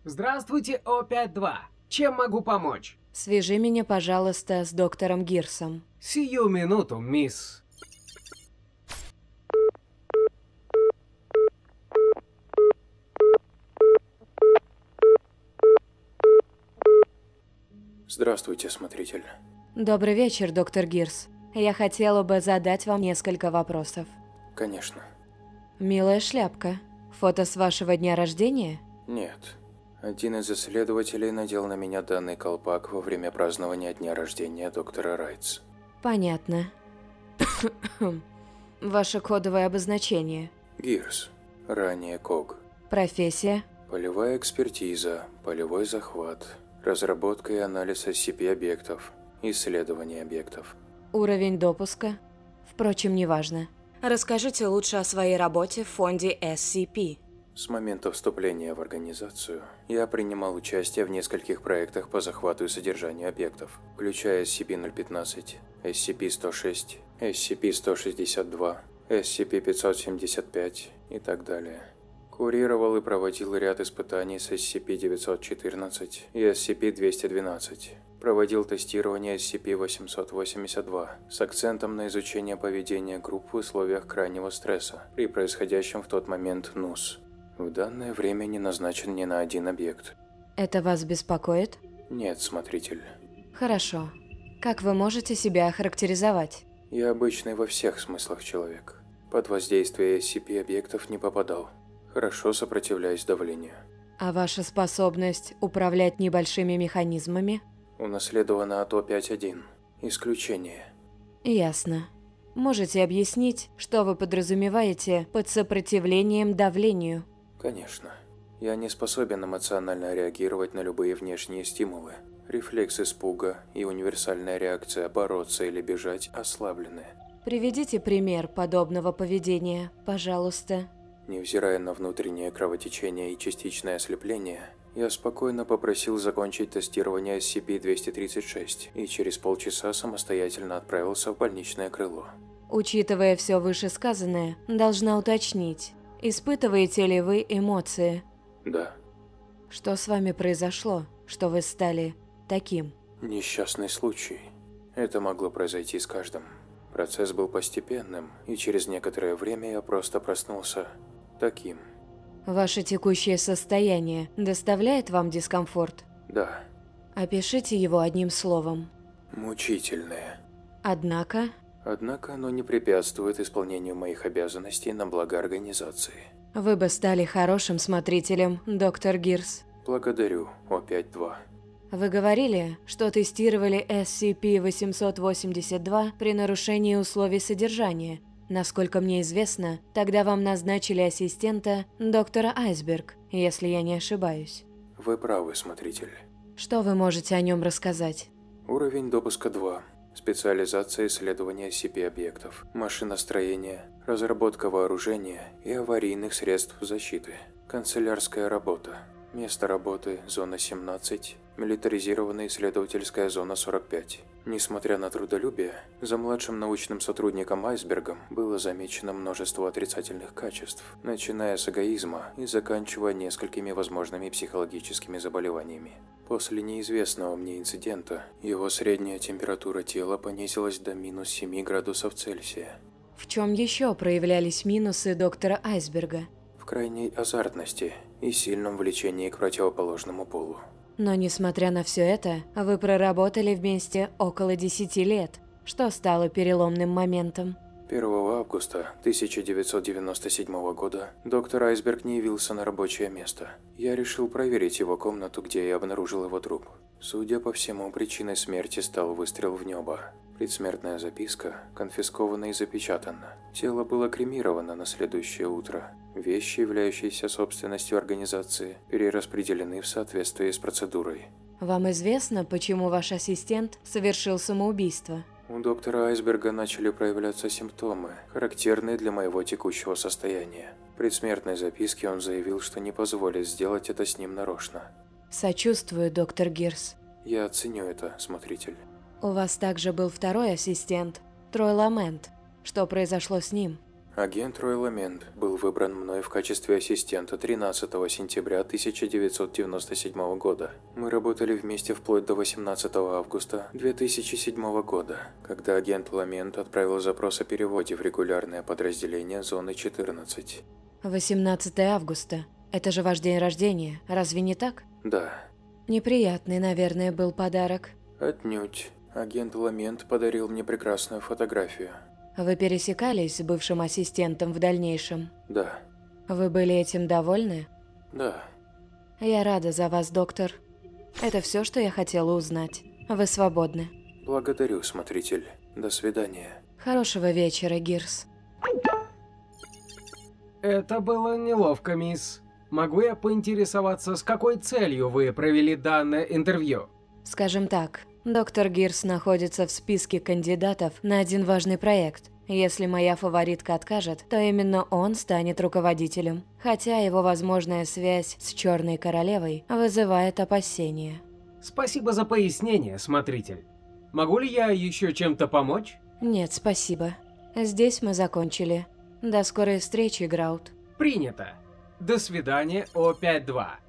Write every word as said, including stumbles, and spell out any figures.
Здравствуйте, О пять два. Чем могу помочь? Свяжи меня, пожалуйста, с доктором Гирсом. Сию минуту, мисс. Здравствуйте, смотритель. Добрый вечер, доктор Гирс. Я хотела бы задать вам несколько вопросов. Конечно. Милая шляпка. Фото с вашего дня рождения? Нет. Один из исследователей надел на меня данный колпак во время празднования дня рождения доктора Райтс. Понятно. Ваше кодовое обозначение? Гирс. Ранее Ког. Профессия? Полевая экспертиза, полевой захват, разработка и анализ эс си пи-объектов, исследование объектов. Уровень допуска? Впрочем, неважно. Расскажите лучше о своей работе в фонде эс си пи. С момента вступления в организацию я принимал участие в нескольких проектах по захвату и содержанию объектов, включая эс си пи ноль пятнадцать, эс си пи сто шесть, эс си пи сто шестьдесят два, эс си пи пятьсот семьдесят пять и так далее. Курировал и проводил ряд испытаний с эс си пи девятьсот четырнадцать и эс си пи двести двенадцать. Проводил тестирование эс си пи восемьсот восемьдесят два с акцентом на изучение поведения групп в условиях крайнего стресса при происходящем в тот момент нус. В данное время не назначен ни на один объект. Это вас беспокоит? Нет, смотритель. Хорошо. Как вы можете себя охарактеризовать? Я обычный во всех смыслах человек. Под воздействие эс си пи-объектов не попадал. Хорошо сопротивляюсь давлению. А ваша способность управлять небольшими механизмами? Унаследована от О пять один. Исключение. Ясно. Можете объяснить, что вы подразумеваете под сопротивлением давлению? Конечно. Я не способен эмоционально реагировать на любые внешние стимулы. Рефлекс испуга и универсальная реакция бороться или бежать ослаблены. Приведите пример подобного поведения, пожалуйста. Невзирая на внутреннее кровотечение и частичное ослепление, я спокойно попросил закончить тестирование эс си пи двести тридцать шесть и через полчаса самостоятельно отправился в больничное крыло. Учитывая все вышесказанное, должна уточнить, испытываете ли вы эмоции? Да. Что с вами произошло, что вы стали таким? Несчастный случай. Это могло произойти с каждым. Процесс был постепенным, и через некоторое время я просто проснулся таким. Ваше текущее состояние доставляет вам дискомфорт? Да. Опишите его одним словом. Мучительное. Однако... Однако оно не препятствует исполнению моих обязанностей на благо организации. Вы бы стали хорошим смотрителем, доктор Гирс. Благодарю, О пять два. Вы говорили, что тестировали эс си пи восемьсот восемьдесят два при нарушении условий содержания. Насколько мне известно, тогда вам назначили ассистента доктора Айсберг, если я не ошибаюсь. Вы правы, смотритель. Что вы можете о нем рассказать? Уровень допуска два. Специализация исследования эс си пи-объектов, машиностроение, разработка вооружения и аварийных средств защиты. Канцелярская работа. Место работы – зона семнадцать, милитаризированная исследовательская зона сорок пять. Несмотря на трудолюбие, за младшим научным сотрудником Айсбергом было замечено множество отрицательных качеств, начиная с эгоизма и заканчивая несколькими возможными психологическими заболеваниями. После неизвестного мне инцидента, его средняя температура тела понизилась до минус семи градусов Цельсия. В чем еще проявлялись минусы доктора Айсберга? В крайней азартности и сильном влечении к противоположному полу. Но несмотря на все это, вы проработали вместе около десяти лет. Что стало переломным моментом? первого августа тысяча девятьсот девяносто седьмого года доктор Айсберг не явился на рабочее место. Я решил проверить его комнату, где я обнаружил его труп. Судя по всему, причиной смерти стал выстрел в небо. Предсмертная записка конфискована и запечатана. Тело было кремировано на следующее утро. Вещи, являющиеся собственностью организации, перераспределены в соответствии с процедурой. Вам известно, почему ваш ассистент совершил самоубийство? У доктора Айсберга начали проявляться симптомы, характерные для моего текущего состояния. В предсмертной записке он заявил, что не позволит сделать это с ним нарочно. Сочувствую, доктор Гирс. Я оценю это, смотритель. У вас также был второй ассистент, Трой Ламент. Что произошло с ним? Агент Рой Ламент был выбран мной в качестве ассистента тринадцатого сентября тысяча девятьсот девяносто седьмого года. Мы работали вместе вплоть до восемнадцатого августа две тысячи седьмого года, когда агент Ламент отправил запрос о переводе в регулярное подразделение Зоны четырнадцать. восемнадцатого августа. Это же ваш день рождения, разве не так? Да. Неприятный, наверное, был подарок. Отнюдь. Агент Ламент подарил мне прекрасную фотографию. Вы пересекались с бывшим ассистентом в дальнейшем? Да. Вы были этим довольны? Да. Я рада за вас, доктор. Это все, что я хотела узнать. Вы свободны. Благодарю, смотритель. До свидания. Хорошего вечера, Гирс. Это было неловко, мисс. Могу я поинтересоваться, с какой целью вы провели данное интервью? Скажем так, доктор Гирс находится в списке кандидатов на один важный проект. Если моя фаворитка откажет, то именно он станет руководителем. Хотя его возможная связь с Черной Королевой вызывает опасения. Спасибо за пояснение, смотритель. Могу ли я еще чем-то помочь? Нет, спасибо. Здесь мы закончили. До скорой встречи, Граут. Принято. До свидания, О пять два.